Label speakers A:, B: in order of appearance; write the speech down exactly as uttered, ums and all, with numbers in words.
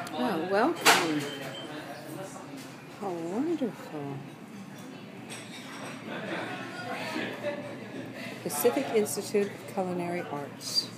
A: Oh, welcome. How wonderful. Pacific Institute of Culinary Arts.